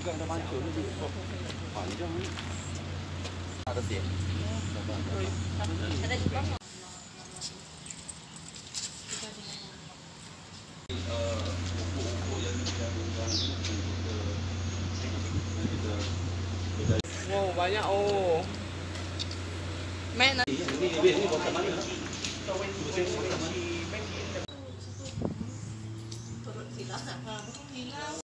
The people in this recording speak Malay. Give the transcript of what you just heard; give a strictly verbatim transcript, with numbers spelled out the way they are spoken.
ada pancur ni panjang ni. Ada tiap. Ada juga. Wow, banyak oh. Main Ini ini ini botol mana? Turut hilang apa?